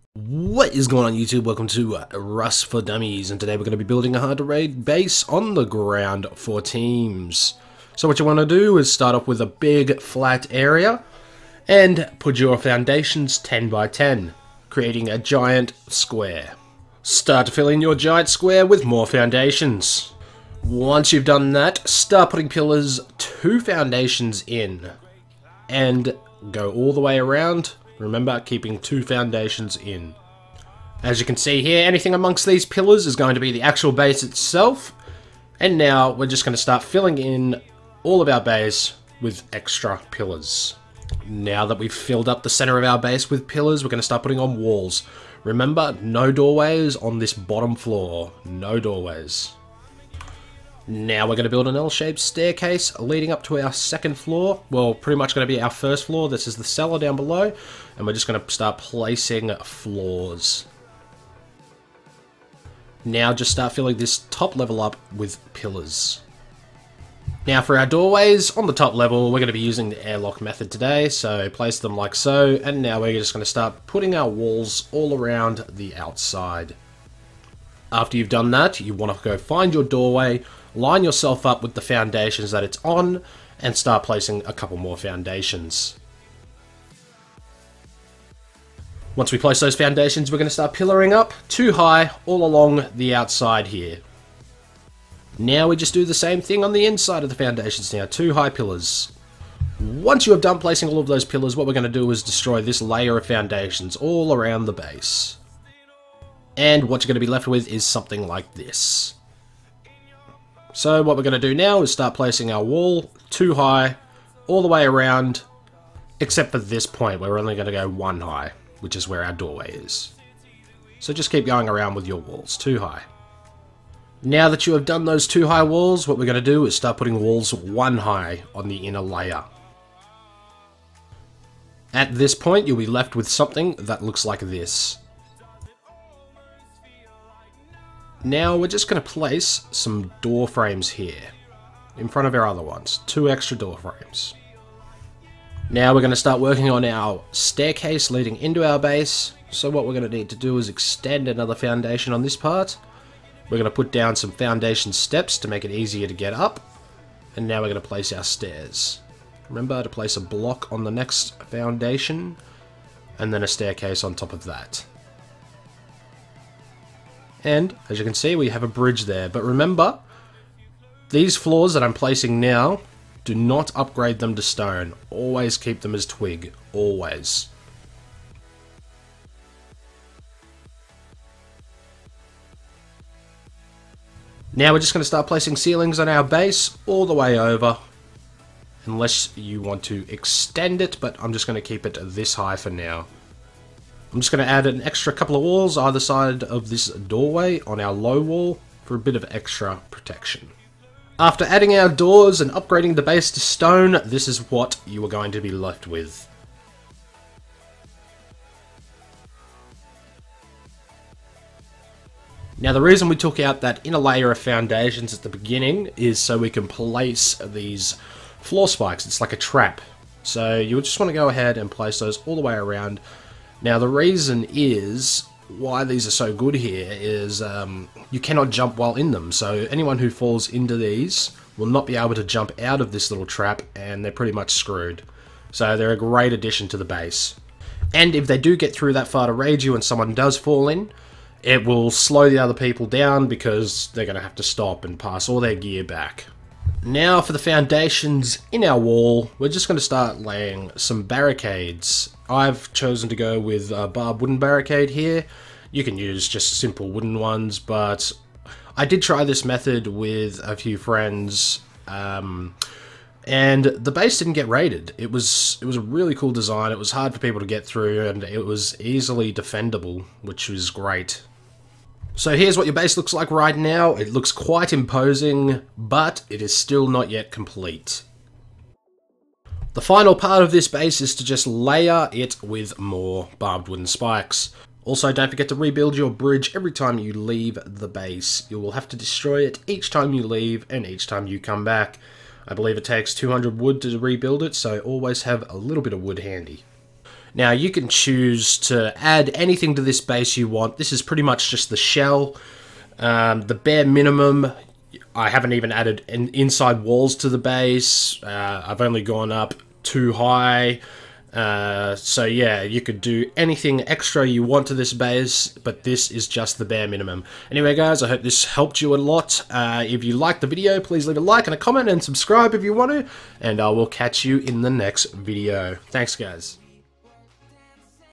What is going on YouTube? Welcome to Rust for Dummies, and today we're going to be building a hard to raid base on the ground for teams. So what you want to do is start off with a big flat area and put your foundations 10 by 10, creating a giant square. Start to fill in your giant square with more foundations. Once you've done that, start putting pillars 2 foundations in and go all the way around. Remember, keeping 2 foundations in. As you can see here, anything amongst these pillars is going to be the actual base itself. And now we're just going to start filling in all of our base with extra pillars. Now that we've filled up the center of our base with pillars, we're going to start putting on walls. Remember, no doorways on this bottom floor. No doorways. Now we're going to build an L-shaped staircase leading up to our second floor. Well, pretty much going to be our first floor. This is the cellar down below. And we're just going to start placing floors. Now just start filling this top level up with pillars. Now for our doorways, on the top level, we're going to be using the airlock method today. So place them like so. And now we're just going to start putting our walls all around the outside. After you've done that, you want to go find your doorway, line yourself up with the foundations that it's on, and start placing a couple more foundations. Once we place those foundations, we're going to start pillaring up 2 high all along the outside here. Now we just do the same thing on the inside of the foundations now, 2 high pillars. Once you have done placing all of those pillars, what we're going to do is destroy this layer of foundations all around the base. And what you're going to be left with is something like this. So what we're going to do now is start placing our wall 2 high all the way around, except for this point where we're only going to go 1 high, which is where our doorway is. So just keep going around with your walls 2 high. Now that you have done those 2 high walls, what we're going to do is start putting walls 1 high on the inner layer. At this point, you'll be left with something that looks like this. Now we're just going to place some door frames here in front of our other ones, 2 extra door frames. Now we're going to start working on our staircase leading into our base. So what we're going to need to do is extend another foundation on this part. We're going to put down some foundation steps to make it easier to get up. And now we're going to place our stairs. Remember to place a block on the next foundation and then a staircase on top of that. And, as you can see, we have a bridge there. But remember, these floors that I'm placing now, do not upgrade them to stone. Always keep them as twig. Always. Now we're just going to start placing ceilings on our base all the way over. Unless you want to extend it, but I'm just going to keep it this high for now. I'm just going to add an extra couple of walls either side of this doorway on our low wall for a bit of extra protection. After adding our doors and upgrading the base to stone, this is what you are going to be left with. Now the reason we took out that inner layer of foundations at the beginning is so we can place these floor spikes. It's like a trap. So you just want to go ahead and place those all the way around. Now the reason is why these are so good here is you cannot jump while in them. So anyone who falls into these will not be able to jump out of this little trap, and they're pretty much screwed. So they're a great addition to the base. And if they do get through that far to raid you and someone does fall in, it will slow the other people down because they're going to have to stop and pass all their gear back. Now for the foundations in our wall, we're just going to start laying some barricades. I've chosen to go with a barbed wooden barricade here. You can use just simple wooden ones, but I did try this method with a few friends, and the base didn't get raided. It was a really cool design. It was hard for people to get through, and it was easily defendable, which was great. So here's what your base looks like right now. It looks quite imposing, but it is still not yet complete. The final part of this base is to just layer it with more barbed wooden spikes. Also, don't forget to rebuild your bridge every time you leave the base. You will have to destroy it each time you leave and each time you come back. I believe it takes 200 wood to rebuild it, so always have a little bit of wood handy. Now you can choose to add anything to this base you want. This is pretty much just the shell. The bare minimum, I haven't even added inside walls to the base. I've only gone up too high. So yeah, you could do anything extra you want to this base, but this is just the bare minimum. Anyway guys, I hope this helped you a lot. If you liked the video, please leave a like and a comment and subscribe if you want to, and I will catch you in the next video. Thanks guys.